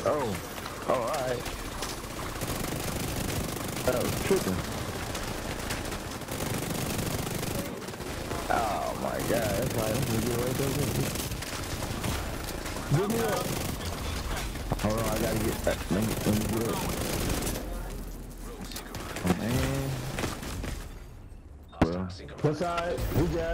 Oh, alright. That was tripping. Oh my god, that's why I'm gonna get right there. Give me up. Hold on, I gotta get that. Let me get up. Oh man. Well, what's alright? We got it.